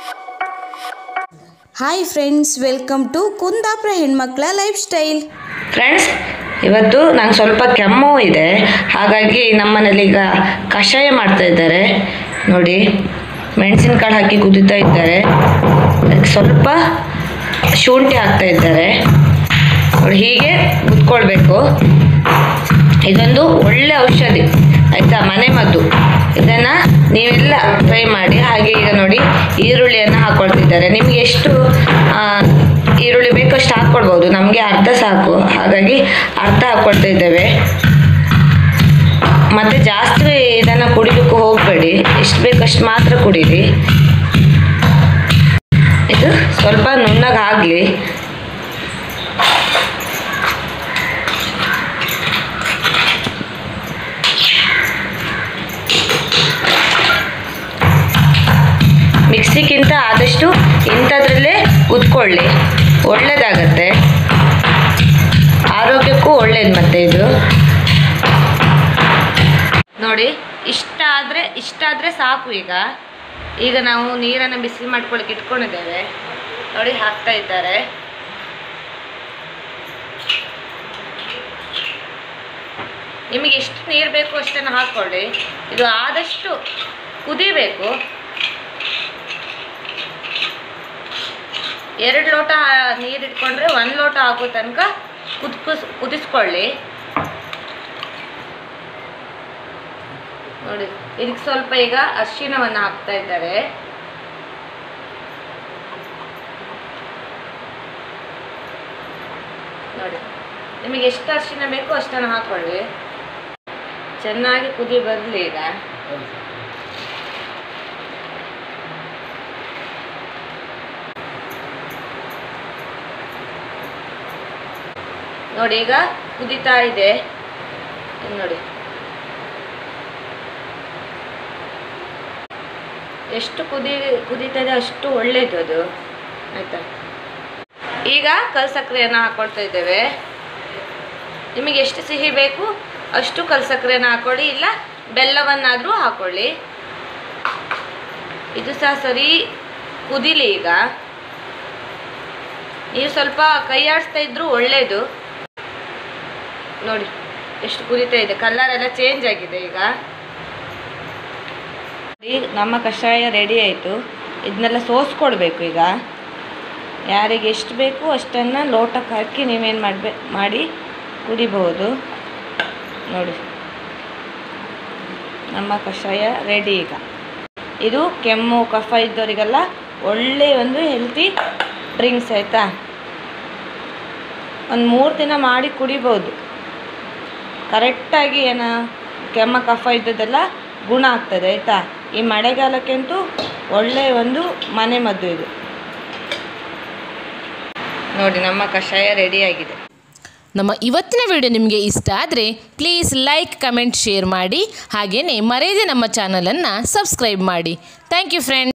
Hi friends, welcome to Kundapura ಹೆಣ್ಮಕ್ಳ life style. Friends, ಇವತ್ತು ನಂಗೆ ಸ್ವಲ್ಪ ಕೆಮ್ಮು ಇದೆ, ಹಾಗಾಗಿ ನಮ್ಮನೇಲಿ ಈಗ ಕಷಾಯ ಮಾಡ್ತಾ ಇದ್ದಾರೆ ನೋಡಿ. ಮೆಣಸಿನಕಾಳು ಹಾಕಿ ಕುದಿತಾ ಇದ್ದಾರೆ, ಅದಕ್ಕೆ ಸ್ವಲ್ಪ ಶುಂಠಿ ಹಾಕ್ತಾ ಇದ್ದಾರೆ ನೋಡಿ. ಹೀಗೆ ಕುದ್ಕೊಳ್ಬೇಕು. ಇದೊಂದು ಒಳ್ಳೆ ಔಷಧಿ ಆಯಿತಾ, ಮನೆ ಮದ್ದು. ಇದನ್ನು ನೀವೆಲ್ಲ ಟ್ರೈ ಮಾಡಿ. ಹಾಗೆ ಈಗ ನೋಡಿ ಈರುಳ್ಳಿಯನ್ನು ಹಾಕ್ಕೊಳ್ತಿದ್ದಾರೆ. ನಿಮಗೆ ಎಷ್ಟು ಈರುಳ್ಳಿ ಬೇಕೋ ಅಷ್ಟು ಹಾಕ್ಕೊಳ್ಬೋದು, ನಮಗೆ ಅರ್ಧ ಸಾಕು, ಹಾಗಾಗಿ ಅರ್ಧ ಹಾಕ್ಕೊಳ್ತಾ ಇದ್ದೇವೆ. ಮತ್ತು ಜಾಸ್ತಿ ಇದನ್ನು ಕುಡಿಲಿಕ್ಕೆ ಹೋಗಬೇಡಿ, ಎಷ್ಟು ಬೇಕಷ್ಟು ಮಾತ್ರ ಕುಡೀರಿ. ಇದು ಸ್ವಲ್ಪ ನುಣ್ಣಗಾಗಲಿ. ಮಿಕ್ಸಿಗಿಂತ ಆದಷ್ಟು ಇಂಥದ್ರಲ್ಲೇ ಕುದ್ಕೊಳ್ಳಿ, ಒಳ್ಳೆಯದಾಗತ್ತೆ, ಆರೋಗ್ಯಕ್ಕೂ ಒಳ್ಳೇದು. ಮತ್ತು ಇದು ನೋಡಿ, ಇಷ್ಟಾದರೆ ಸಾಕು. ಈಗ ನಾವು ನೀರನ್ನು ಬಿಸಿ ಮಾಡ್ಕೊಳ್ಳಿಕ್ಕೆ ಇಟ್ಕೊಂಡಿದ್ದೇವೆ ನೋಡಿ, ಹಾಕ್ತಾ ಇದ್ದಾರೆ. ನಿಮಗೆ ಎಷ್ಟು ನೀರು ಬೇಕು ಅಷ್ಟನ್ನು ಹಾಕ್ಕೊಳ್ಳಿ. ಇದು ಆದಷ್ಟು ಕುದಿಬೇಕು. 2 ಲೋಟ ನೀರು ಇಟ್ಕೊಂಡ್ರೆ 1 ಲೋಟ ಆಗೋ ತನಕ ಕುದಿಸ್ಕೊಳ್ಳಿ ನೋಡಿ. ಇದಕ್ಕೆ ಸ್ವಲ್ಪ ಈಗ ಅರಿಶಿಣವನ್ನು ಹಾಕ್ತಾ ಇದ್ದಾರೆ. ನೋಡಿ, ನಿಮಗೆ ಎಷ್ಟು ಅರಿಶಿಣ ಬೇಕೋ ಅಷ್ಟನ್ನು ಹಾಕ್ಕೊಳ್ಳಿ. ಚೆನ್ನಾಗಿ ಕುದಿ ಬರಲಿ. ಈಗ ನೋಡಿ, ಈಗ ಕುದೀತಾ ಇದೆ ನೋಡಿ. ಎಷ್ಟು ಕುದೀತಾ ಇದೆ ಅಷ್ಟು ಒಳ್ಳೆಯದು ಅದು, ಆಯಿತಾ. ಈಗ ಕಲ್ಸಕ್ಕರೆಯನ್ನು ಹಾಕ್ಕೊಳ್ತಾ ಇದ್ದೇವೆ. ನಿಮಗೆ ಎಷ್ಟು ಸಿಹಿ ಬೇಕು ಅಷ್ಟು ಕಲ್ಸಕ್ಕರೆಯನ್ನು ಹಾಕ್ಕೊಳ್ಳಿ, ಇಲ್ಲ ಬೆಲ್ಲವನ್ನಾದರೂ ಹಾಕ್ಕೊಳ್ಳಿ. ಇದು ಸಹ ಸರಿ ಕುದಿಲಿ. ಈಗ ನೀವು ಸ್ವಲ್ಪ ಕೈ ಆಡಿಸ್ತಾ ಇದ್ರೂ ಒಳ್ಳೆಯದು ನೋಡಿ. ಎಷ್ಟು ಕುದಿತಾ ಇದೆ, ಕಲರ್ ಎಲ್ಲ ಚೇಂಜ್ ಆಗಿದೆ. ಈಗ ನಮ್ಮ ಕಷಾಯ ರೆಡಿ ಆಯಿತು. ಇದನ್ನೆಲ್ಲ ಸೋಸ್ಕೊಳ್ಬೇಕು. ಈಗ ಯಾರಿಗೆ ಎಷ್ಟು ಬೇಕು ಅಷ್ಟನ್ನು ಲೋಟಕ್ಕೆ ಹಾಕಿ ನೀವೇನು ಮಾಡಿ ಕುಡಿಬಹುದು ನೋಡಿ. ನಮ್ಮ ಕಷಾಯ ರೆಡಿ. ಈಗ ಇದು ಕೆಮ್ಮು ಕಫ ಇದ್ದವರಿಗೆಲ್ಲ ಒಳ್ಳೆಯ ಒಂದು ಹೆಲ್ತಿ ಡ್ರಿಂಕ್ಸ್ ಆಯಿತಾ. ಒಂದು 3 ದಿನ ಮಾಡಿ ಕುಡಿಬೋದು. ಕರೆಕ್ಟಾಗಿ ಏನು ಕೆಮ್ಮ ಕಫ ಇದ್ದದೆಲ್ಲ ಗುಣ ಆಗ್ತದೆ ಆಯಿತಾ. ಈ ಮಳೆಗಾಲಕ್ಕಂತೂ ಒಳ್ಳೆಯ ಒಂದು ಮನೆ ಮದ್ದು ಇದು ನೋಡಿ. ನಮ್ಮ ಕಷಾಯ ರೆಡಿಯಾಗಿದೆ. ನಮ್ಮ ಇವತ್ತಿನ ವಿಡಿಯೋ ನಿಮಗೆ ಇಷ್ಟ ಆದರೆ ಪ್ಲೀಸ್ ಲೈಕ್, ಕಮೆಂಟ್, ಶೇರ್ ಮಾಡಿ. ಹಾಗೆಯೇ ಮರೆಯದೆ ನಮ್ಮ ಚಾನಲನ್ನು ಸಬ್ಸ್ಕ್ರೈಬ್ ಮಾಡಿ. Thank you friends.